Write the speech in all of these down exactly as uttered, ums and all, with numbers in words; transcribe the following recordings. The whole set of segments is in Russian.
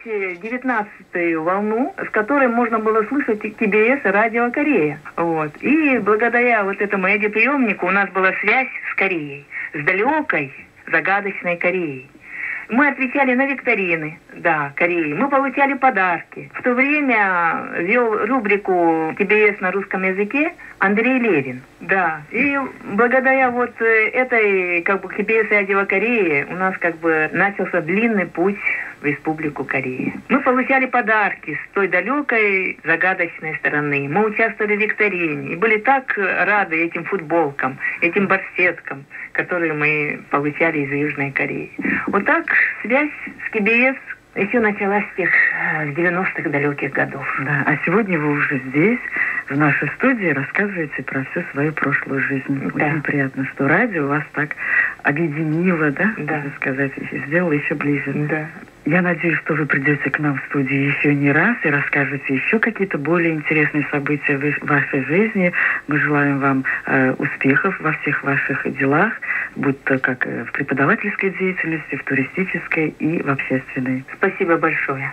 девятнадцатую волну, с которой можно было слышать ки би эс Радио Корея. Вот. И благодаря вот этому радиоприемнику у нас была связь с Кореей, с далекой, загадочной Кореей. Мы отвечали на викторины, да, Кореи. Мы получали подарки. В то время вел рубрику ки би эс на русском языке Андрей Левин, да. И благодаря вот этой, как бы, ки би эс Радио Кореи у нас, как бы, начался длинный путь в Республику Корея. Мы получали подарки с той далекой, загадочной стороны. Мы участвовали в викторине и были так рады этим футболкам, этим барсеткам, которые мы получали из Южной Кореи. Вот так связь с ки би эс еще началась с тех с девяностых далеких годов. Да, а сегодня вы уже здесь, в нашей студии, рассказываете про всю свою прошлую жизнь. Да. Очень приятно, что радио вас так объединило, да, да. можно сказать, и сделало еще ближе. Да. Я надеюсь, что вы придете к нам в студию еще не раз и расскажете еще какие-то более интересные события в вашей жизни. Мы желаем вам э, успехов во всех ваших делах, будь то как в преподавательской деятельности, в туристической и в общественной. Спасибо большое.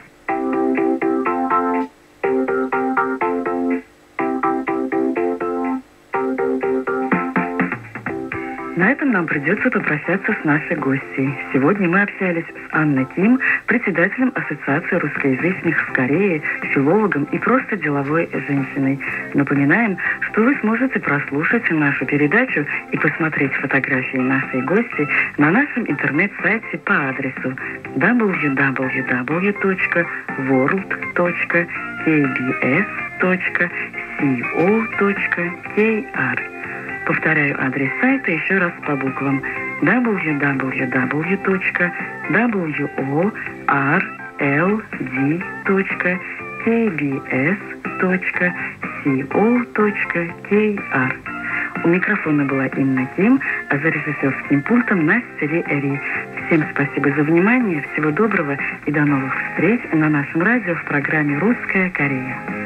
На этом нам придется попрощаться с нашей гостьей. Сегодня мы общались с Анной Ким, председателем Ассоциации русскоязычных в Корее, филологом и просто деловой женщиной. Напоминаем, что вы сможете прослушать нашу передачу и посмотреть фотографии нашей гости на нашем интернет-сайте по адресу дабл ю дабл ю дабл ю точка ворлд точка кей би эс точка ко точка кей ар. Повторяю адрес сайта еще раз по буквам дабл ю дабл ю дабл ю точка ворлд точка кей би эс точка ко точка кей ар. У микрофона была Инна Ким, а за режиссерским пультом Настя Ли Эри. Всем спасибо за внимание, всего доброго и до новых встреч на нашем радио в программе «Русская Корея».